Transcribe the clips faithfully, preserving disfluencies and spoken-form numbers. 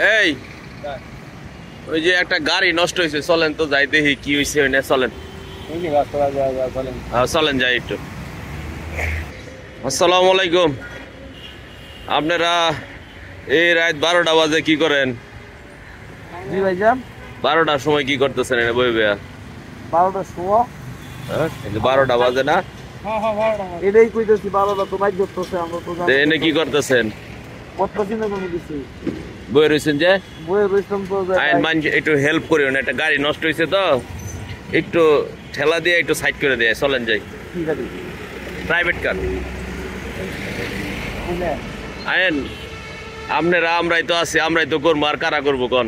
এই ওই যে একটা গাড়ি নষ্ট হয়েছে, চলেন তো যাই দেখি কি হয়েছে। ওই না চলেন, হ্যাঁ চলেন যাই একটু। আসসালামু আলাইকুম। আপনারা এই রাত বারোটা বাজে কি করেন? জি ভাইজান, বারোটার সময় কি করতেছেন এনে বই বেয়া? বারোটার সময় বারোটা বাজে না? এটাই কইতেছি, বারোটা তো মাইক ধরতেছে। আমরা তো তো এনে কি করতেছেন? করতেছি না কোনো কিছু, বই রয়েছেন যে বইয়ে রইলাম তো। আইন মানুষ একটু হেল্প করিও না, একটা গাড়ি নষ্ট হয়েছে তো একটু ঠেলা দিয়ে একটু সাইড করে দিয়ে চলেন যাই। ঠিক আছে, প্রাইভেট কার আইন আপনারা, আমরাই তো আছি, আমরাই তো করবো, আর কারা করবো কোন?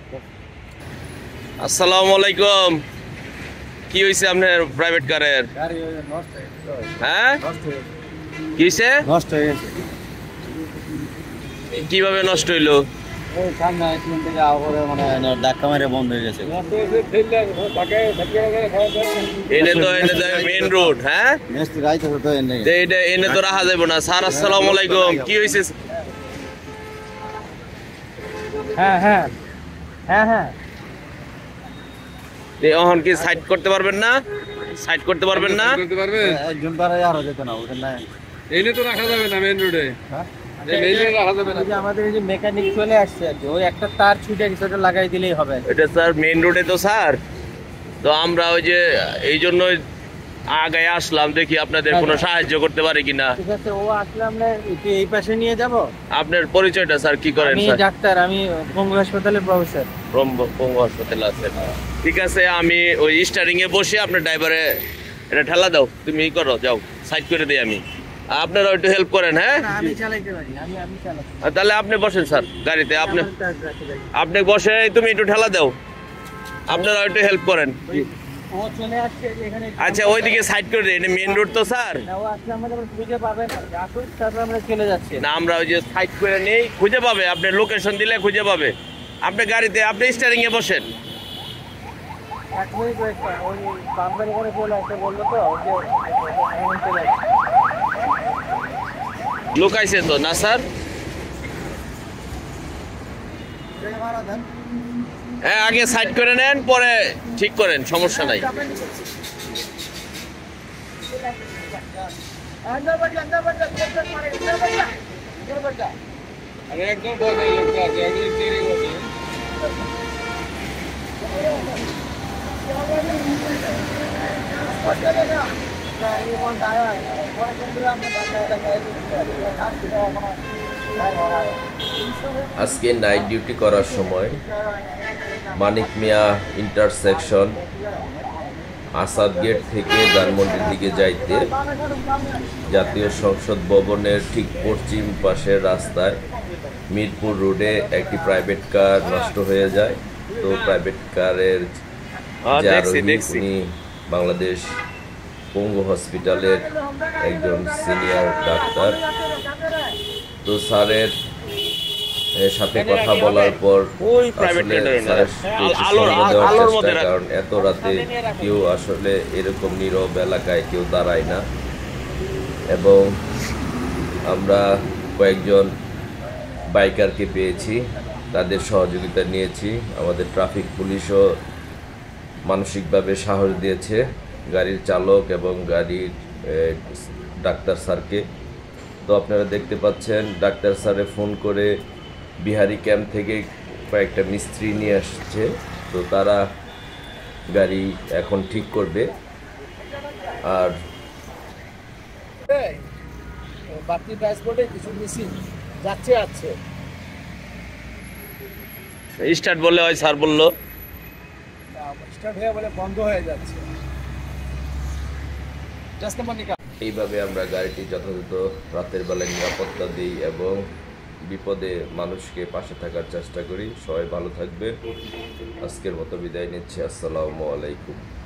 আসসালামু আলাইকুম। কি হয়েছে আপনার প্রাইভেট কারের? হ্যাঁ কি হয়েছে? নষ্ট হয়ে গেছে। কিভাবে নষ্ট হইলো? ধাক্কা মেরে বন্ধ হয়ে গেছে। এনে তো এনে তো মেইন রোড। হ্যাঁ এটা এনে তো রাখা যাবে না। স্যার আসসালামু আলাইকুম। কি হয়েছে? হ্যাঁ হ্যাঁ হ্যাঁ হ্যাঁ এখন কি সাইড করতে পারবেন না? সাইড করতে পারবেন না? একজন পারে আরো যেত না, ওটা নাই। এনে তো রাখা যাবে না মেইন রোডে। হ্যাঁ মেইন রোডে রাখা যাবে না। আমাদের এই যে মেকানিক চলে আসছে আর কি, ওই একটা তার ছুটে গেছে, ওটা লাগাই দিলেই হবে। এটা স্যার মেইন রোডে তো স্যার, তো আমরা ওই যে এই জন্য আগে আসলাম, দেখি আপনাদের কোনো সাহায্য করতে পারি কিনা। ঠিক আছে, ও আসলে আমরা একটু এই পাশে নিয়ে যাব। আপনার পরিচয়টা স্যার কি করেন? আমি স্যার ডাক্তার, আমি পঙ্গু হাসপাতালের প্রফেসর। পঙ্গু হাসপাতালে আছেন? ঠিক আছে, আমি ওই স্টারিং এ বসে আপনার ড্রাইভারে এটা ঠেলা দাও, তুমি ই করো, যাও সাইড করে দিই আমি, আপনারা একটু হেল্প করেন। হ্যাঁ আমি চালাইতে পারি, আমি আমি চালাই। তাহলে আপনি বসেন স্যার গাড়িতে, আপনি আপনি বসে তুমি একটু ঠেলা দাও, আপনারা একটু হেল্প করেন। ও চলে আসছে এখানে। আচ্ছা ওইদিকে সাইড করে দিই, এটা মেইন রোড তো স্যার। না, ও আসলে আমাদের খুঁজে পাবে না, আসুন তারপর আমরা চলে যাচ্ছি। না আমরা ওই যে সাইড করে নেই, খুঁজে পাবে, আপনি লোকেশন দিলে খুঁজে পাবে। আপনি গাড়িতে আপনি স্টিয়ারিং এ বসেন। এক মিনিট ওয়েট কর, ওই কোম্পানি করে চলে আসতে বললো তো, ওই যে এখন চলে আসছে। লুকাইছে তো না স্যার? হ্যাঁ আগে সাইড করে নেন, পরে ঠিক করেন, সমস্যা নাই। আরে একদম বসে লোক আছে, একদম তিরিশ বসে। আজকে নাইট ডিউটি করার সময় মানিক মিয়া ইন্টারসেকশন আসাদ গেট থেকে ধানমন্ডির দিকে যাইতে জাতীয় সংসদ ভবনের ঠিক পশ্চিম পাশের রাস্তায় মিরপুর রোডে একটি প্রাইভেট কার নষ্ট হয়ে যায়। তো প্রাইভেট কারের যে আরোহী, উনি বাংলাদেশ পঙ্গু হসপিটালের একজন সিনিয়র ডাক্তার। তো স্যারের সাথে কথা বলার পর কারণ এত রাতে কেউ আসলে এরকম নীরব এলাকায় কেউ দাঁড়ায় না, এবং আমরা কয়েকজন বাইকারকে পেয়েছি, তাদের সহযোগিতা নিয়েছি। আমাদের ট্রাফিক পুলিশও মানসিকভাবে সাহস দিয়েছে গাড়ির চালক এবং গাড়ির ডাক্তার স্যারকে। তো আপনারা দেখতে পাচ্ছেন ডাক্তার স্যারে ফোন করে বিহারি ক্যাম্প থেকে কয়েকটা মিস্ত্রি নিয়ে আসছে। তো তারা গাড়ি এখন ঠিক করবে। আর বাকি ট্রান্সপোর্টে কিছু মিসিং যাচ্ছে আছে, স্টার্ট বললে হয়, স্যার বললো স্টার্ট হয়ে বলে বন্ধ হয়ে যাচ্ছে। এইভাবে আমরা গাড়িটি যথাযথ রাতের বেলায় নিরাপত্তা দিই এবং বিপদে মানুষকে পাশে থাকার চেষ্টা করি। সবাই ভালো থাকবে। আজকের মতো বিদায় নিচ্ছি। আসসালামু আলাইকুম।